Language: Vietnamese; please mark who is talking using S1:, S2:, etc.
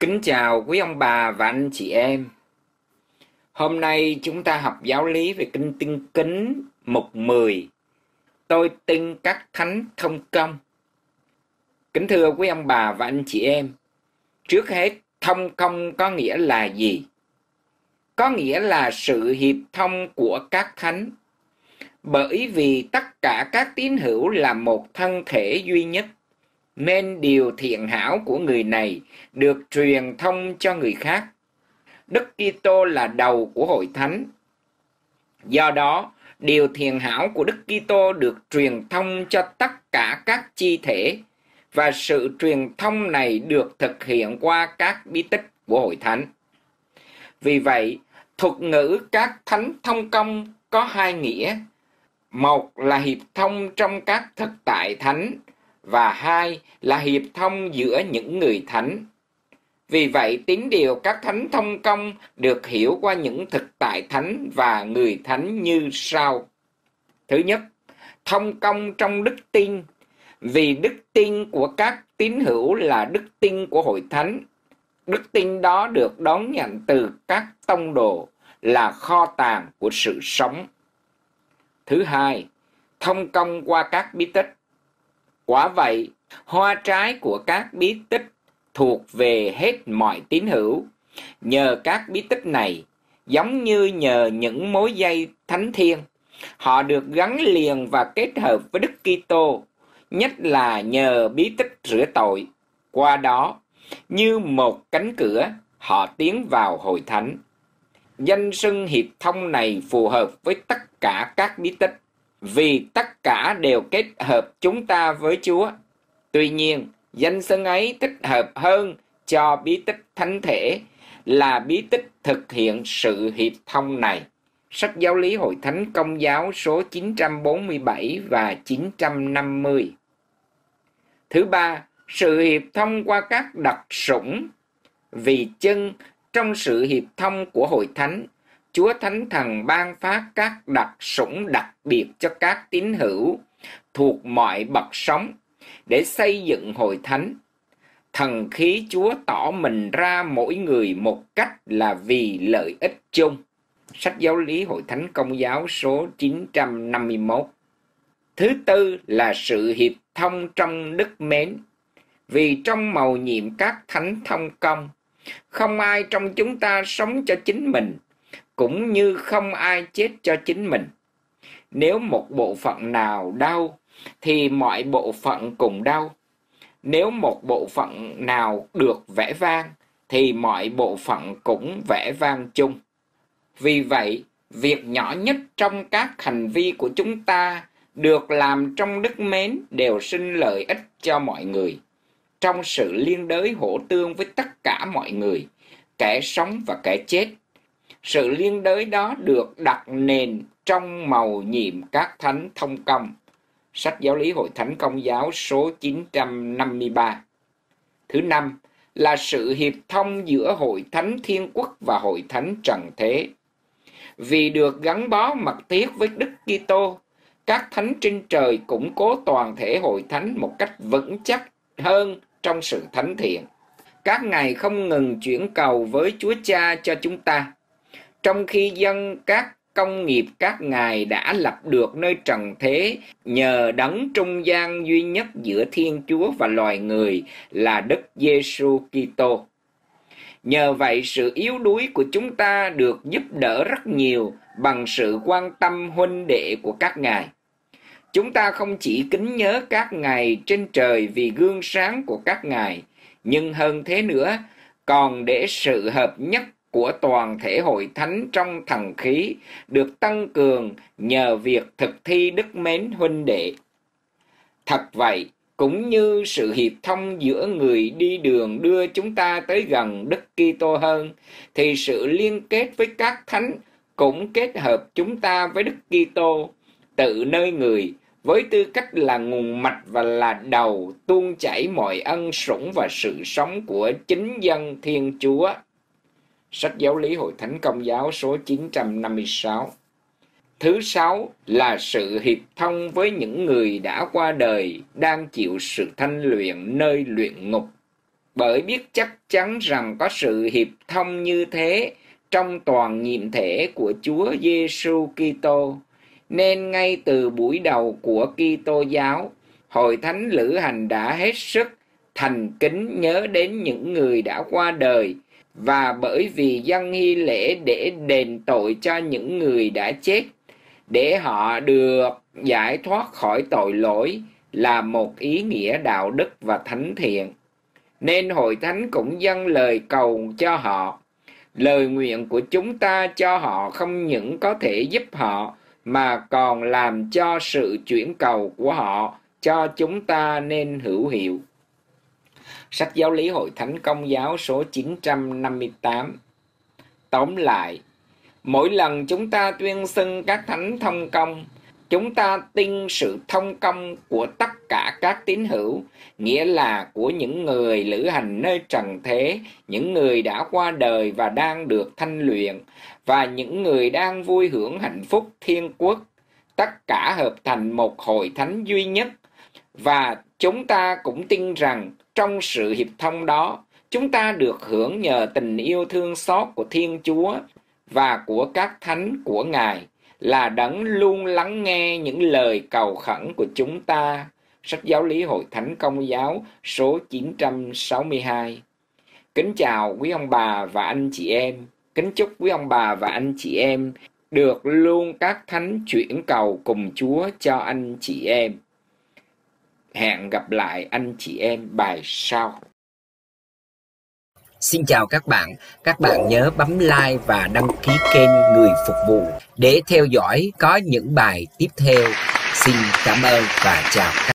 S1: Kính chào quý ông bà và anh chị em. Hôm nay chúng ta học giáo lý về Kinh Tiên Kính mục 10. Tôi tin các thánh thông công. Kính thưa quý ông bà và anh chị em, trước hết thông công có nghĩa là gì? Có nghĩa là sự hiệp thông của các thánh. Bởi vì tất cả các tín hữu là một thân thể duy nhất, nên điều thiện hảo của người này được truyền thông cho người khác. Đức Kitô là đầu của hội thánh. Do đó, điều thiện hảo của Đức Kitô được truyền thông cho tất cả các chi thể, và sự truyền thông này được thực hiện qua các bí tích của hội thánh. Vì vậy, thuật ngữ các thánh thông công có hai nghĩa. Một là hiệp thông trong các thực tại thánh, và hai là hiệp thông giữa những người thánh. Vì vậy, tín điều các thánh thông công được hiểu qua những thực tại thánh và người thánh như sau. Thứ nhất, thông công trong đức tin. Vì đức tin của các tín hữu là đức tin của hội thánh. Đức tin đó được đón nhận từ các tông đồ, là kho tàng của sự sống. Thứ hai, thông công qua các bí tích. Quả vậy, hoa trái của các bí tích thuộc về hết mọi tín hữu. Nhờ các bí tích này, giống như nhờ những mối dây thánh thiêng, họ được gắn liền và kết hợp với Đức Kitô, nhất là nhờ bí tích rửa tội. Qua đó, như một cánh cửa, họ tiến vào hội thánh. Danh xưng hiệp thông này phù hợp với tất cả các bí tích, vì tất cả đều kết hợp chúng ta với Chúa. Tuy nhiên, danh xưng ấy thích hợp hơn cho bí tích thánh thể, là bí tích thực hiện sự hiệp thông này. Sách Giáo lý Hội Thánh Công giáo số 947 và 950. Thứ ba, sự hiệp thông qua các đặc sủng. Vì chưng trong sự hiệp thông của Hội Thánh, Chúa Thánh Thần ban phát các đặc sủng đặc biệt cho các tín hữu thuộc mọi bậc sống để xây dựng hội thánh. Thần khí Chúa tỏ mình ra mỗi người một cách là vì lợi ích chung. Sách Giáo lý Hội Thánh Công giáo số 951. Thứ tư là sự hiệp thông trong đức mến. Vì trong mầu nhiệm các thánh thông công, không ai trong chúng ta sống cho chính mình, cũng như không ai chết cho chính mình. Nếu một bộ phận nào đau, thì mọi bộ phận cùng đau. Nếu một bộ phận nào được vẻ vang, thì mọi bộ phận cũng vẻ vang chung. Vì vậy, việc nhỏ nhất trong các hành vi của chúng ta được làm trong đức mến đều sinh lợi ích cho mọi người, trong sự liên đới hỗ tương với tất cả mọi người, kẻ sống và kẻ chết. Sự liên đới đó được đặt nền trong mầu nhiệm các thánh thông công. Sách Giáo lý Hội Thánh Công giáo số 953. Thứ năm là sự hiệp thông giữa Hội Thánh Thiên Quốc và Hội Thánh Trần Thế. Vì được gắn bó mật thiết với Đức Kitô, các thánh trên trời củng cố toàn thể Hội Thánh một cách vững chắc hơn trong sự thánh thiện. Các ngài không ngừng chuyển cầu với Chúa Cha cho chúng ta, trong khi dâng các công nghiệp các ngài đã lập được nơi trần thế nhờ đấng trung gian duy nhất giữa Thiên Chúa và loài người là Đức Giêsu Kitô. Nhờ vậy, sự yếu đuối của chúng ta được giúp đỡ rất nhiều bằng sự quan tâm huynh đệ của các ngài. Chúng ta không chỉ kính nhớ các ngài trên trời vì gương sáng của các ngài, nhưng hơn thế nữa, còn để sự hợp nhất của toàn thể hội thánh trong thần khí được tăng cường nhờ việc thực thi đức mến huynh đệ. Thật vậy, cũng như sự hiệp thông giữa người đi đường đưa chúng ta tới gần Đức Kitô hơn, thì sự liên kết với các thánh cũng kết hợp chúng ta với Đức Kitô tự nơi người, với tư cách là nguồn mạch và là đầu tuôn chảy mọi ân sủng và sự sống của chính dân Thiên Chúa. Sách Giáo lý Hội Thánh Công giáo số 956. Thứ sáu là sự hiệp thông với những người đã qua đời đang chịu sự thanh luyện nơi luyện ngục. bởi biết chắc chắn rằng có sự hiệp thông như thế trong toàn nhiệm thể của Chúa Giêsu Kitô, nên ngay từ buổi đầu của Kitô giáo, Hội Thánh Lữ Hành đã hết sức thành kính nhớ đến những người đã qua đời, và bởi vì dâng hy lễ để đền tội cho những người đã chết, để họ được giải thoát khỏi tội lỗi, là một ý nghĩa đạo đức và thánh thiện. Nên Hội Thánh cũng dâng lời cầu cho họ. Lời nguyện của chúng ta cho họ không những có thể giúp họ, mà còn làm cho sự chuyển cầu của họ cho chúng ta nên hữu hiệu. Sách Giáo lý Hội Thánh Công giáo số 958. Tóm lại, mỗi lần chúng ta tuyên xưng các thánh thông công, chúng ta tin sự thông công của tất cả các tín hữu, nghĩa là của những người lữ hành nơi trần thế, những người đã qua đời và đang được thanh luyện, và những người đang vui hưởng hạnh phúc thiên quốc, tất cả hợp thành một hội thánh duy nhất. Và chúng ta cũng tin rằng trong sự hiệp thông đó, chúng ta được hưởng nhờ tình yêu thương xót của Thiên Chúa và của các thánh của Ngài, là đấng luôn lắng nghe những lời cầu khẩn của chúng ta. Sách Giáo lý Hội Thánh Công giáo số 962. Kính chào quý ông bà và anh chị em. Kính chúc quý ông bà và anh chị em được luôn các thánh chuyển cầu cùng Chúa cho anh chị em. Hẹn gặp lại anh chị em bài sau.
S2: Xin chào các bạn nhớ bấm like và đăng ký kênh Người Phục vụ để theo dõi có những bài tiếp theo. Xin cảm ơn và chào các bạn.